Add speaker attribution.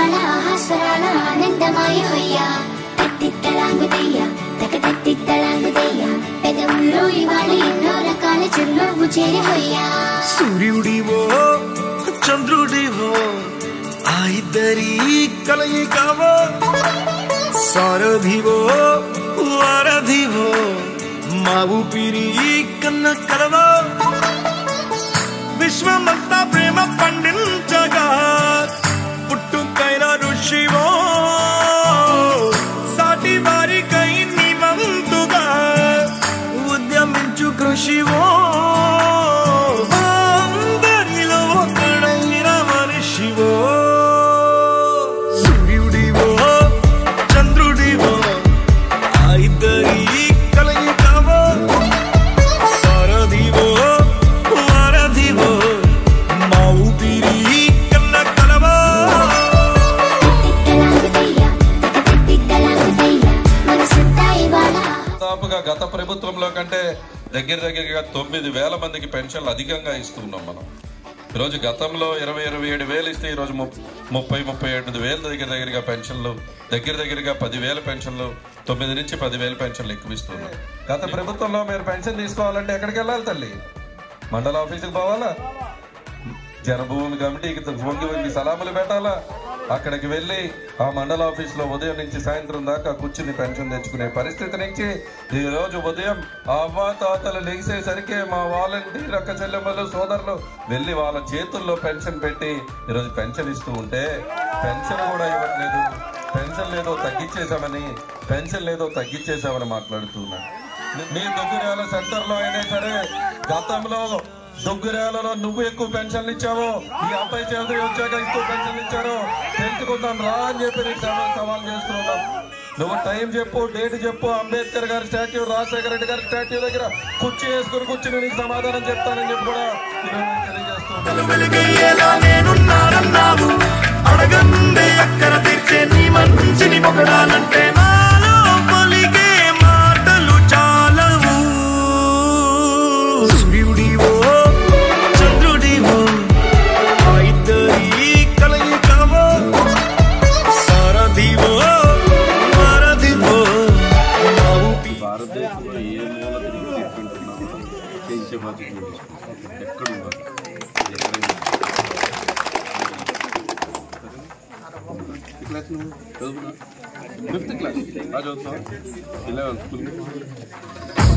Speaker 1: ఇవాళ ఆహాస్వరాల ఆనందమాయ హొయ్యా తత్తిత్తలాంగుదయ్యా తక తత్తిత్తలాంగుదయ్యా పెదవుల్లో ఇవాళ ఎన్నో రకాల చిరునవ్వు చేరి హొయ్యా
Speaker 2: సూర్యుడివో చంద్రుడివో ఆ ఇద్దరి కలయికవో సారథివో వారధివో మా ఊపిరి కన్న కలవో విశ్వమంతా ప్రేమ పండించగా పుట్టుకైన ఋషివో సాటి వారికై నివంతుగా ఉద్యమించు కృషివో అందరిలో ఒకడైన మనిషివో సూర్యుడివో చంద్రుడివో ఆ ఇద్దరి కలయికవో సారథివో వారధివో మా ఊపిరి కన్న కలవో
Speaker 3: దాదాపుగా గత ప్రభుత్వంలో కంటే దగ్గరగా 9,000 మందికి పెన్షన్లు అధికంగా ఇస్తున్నాం మనం. ఈరోజు గతంలో 27,000 ఇస్తే ఈరోజు 30,37,000 దగ్గరగా పెన్షన్లు, దగ్గరగా 10,000 పెన్షన్లు, 9 నుంచి 10,000 పెన్షన్లు ఎక్కువ ఇస్తున్నాం. గత ప్రభుత్వంలో మీరు పెన్షన్ తీసుకోవాలంటే ఎక్కడికి వెళ్ళాలి తల్లి? మండల ఆఫీసుకి పోవాలా? జనభూమి కమిటీకి వంగి సలాములు పెట్టాలా? అక్కడికి వెళ్ళి ఆ మండల ఆఫీసులో ఉదయం నుంచి సాయంత్రం దాకా కూర్చుని పెన్షన్ తెచ్చుకునే పరిస్థితి నుంచి ఈ రోజు ఉదయం అవ్వ తాతలు లెగిసేసరికి మా వాలంటీర్ అక్క చెల్లెమ్మలు సోదరులు వెళ్ళి వాళ్ళ చేతుల్లో పెన్షన్ పెట్టి ఈరోజు పెన్షన్ ఇస్తూ ఉంటే పెన్షన్ కూడా ఇవ్వట్లేదు. పెన్షన్ లేదో తగ్గించేసామని మాట్లాడుతున్నా. మీ దుగ్గురాల సెంటర్లో అయినా సరే గతంలో దుగ్గురాలలో నువ్వు ఎక్కువ పెన్షన్లు ఇచ్చావు, ఈ అబ్బాయి చౌదరి వచ్చాక ఎక్కువ పెన్షన్లు ఇచ్చారు, తెలుసుకుందాం రా అని చెప్పి నీకు సవాల్ చేస్తున్నాం. నువ్వు టైం చెప్పు, డేట్ చెప్పు, అంబేద్కర్ గారి స్టాట్యూ, రాజశేఖర రెడ్డి గారి స్టాట్యూ దగ్గర కుర్చీ వేసుకుని కూర్చుని నీకు సమాధానం చెప్తానని చెప్పి కూడా తెలియజేస్తున్నాను. సూర్యుడివో చంద్రుడివో ఆ ఇద్దరి కలయికవో సారథివో వారధివో
Speaker 4: భారతదేశంలో ఏ మూల తిరిగి తీసుకుంటున్నామో చేయించే బాధ్యత ఎక్కడున్నారు క్లాస్ నువ్వు చదువుకున్నా 5th క్లాస్ చదువుతావు 11th స్కూల్